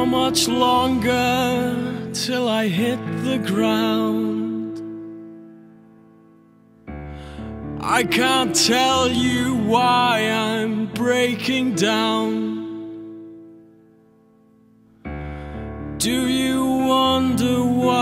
How much longer till I hit the ground? I can't tell you why I'm breaking down. Do you wonder why